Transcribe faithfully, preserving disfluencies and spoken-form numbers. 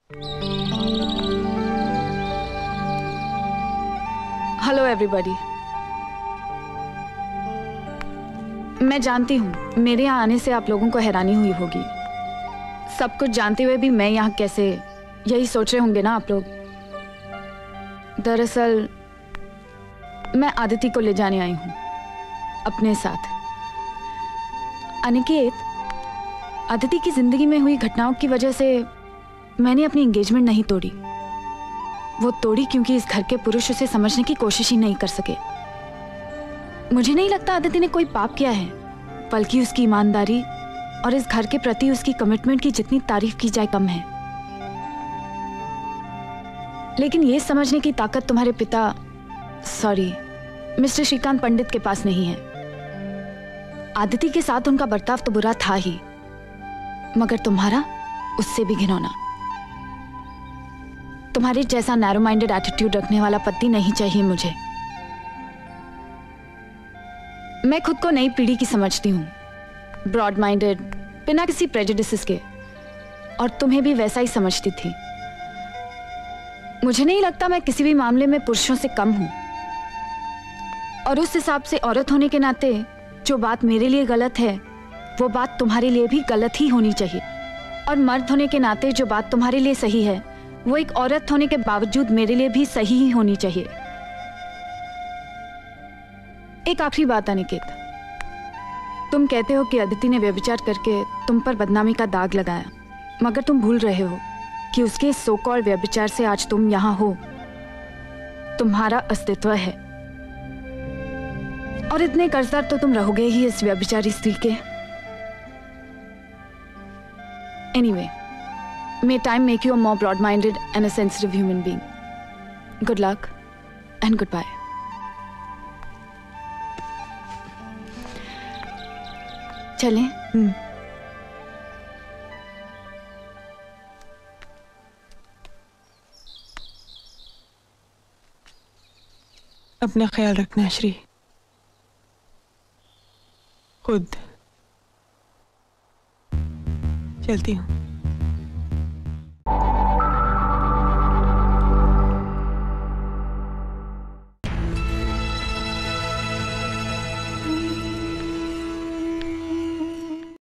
Hello everybody. मैं जानती हूँ मेरे यहाँ आने से आप लोगों को हैरानी हुई होगी। सब कुछ जानते हुए भी मैं यहाँ कैसे, यही सोच रहे होंगे ना आप लोग। दरअसल मैं आदिति को ले जाने आई हूँ अपने साथ। अनिकेत, आदिति की जिंदगी में हुई घटनाओं की वजह से मैंने अपनी एंगेजमेंट नहीं तोड़ी। वो तोड़ी क्योंकि इस घर के पुरुष उसे समझने की कोशिश ही नहीं कर सके। मुझे नहीं लगता आदिति ने कोई पाप किया है, बल्कि उसकी ईमानदारी और इस घर के प्रति उसकी कमिटमेंट की जितनी तारीफ की जाए कम है। लेकिन ये समझने की ताकत तुम्हारे पिता, सॉरी मिस्टर श्रीकांत पंडित के पास नहीं है। आदिति के साथ उनका बर्ताव तो बुरा था ही, मगर तुम्हारा उससे भी घिनौना। तुम्हारे जैसा नैरो माइंडेड एटीट्यूड रखने वाला पति नहीं चाहिए मुझे। मैं खुद को नई पीढ़ी की समझती हूँ, ब्रॉड माइंडेड, बिना किसी प्रेजुडिसेस के, और तुम्हें भी वैसा ही समझती थी। मुझे नहीं लगता मैं किसी भी मामले में पुरुषों से कम हूं, और उस हिसाब से औरत होने के नाते जो बात मेरे लिए गलत है वो बात तुम्हारे लिए भी गलत ही होनी चाहिए, और मर्द होने के नाते जो बात तुम्हारे लिए सही है वो एक औरत होने के बावजूद मेरे लिए भी सही ही होनी चाहिए। एक आखिरी बात अनिकेत, तुम कहते हो कि अदिति ने व्यभिचार करके तुम पर बदनामी का दाग लगाया, मगर तुम भूल रहे हो कि उसके सो कॉल्ड व्यभिचार से आज तुम यहां हो। तुम्हारा अस्तित्व है, और इतने कर्जदार तो तुम रहोगे ही इस व्यभिचारी स्त्री के। Anyway, may time make you a more broad-minded and a sensitive human being. Good luck and goodbye. चलें? हम्म। अपना ख्याल रखना श्री। खुद चलती हूँ।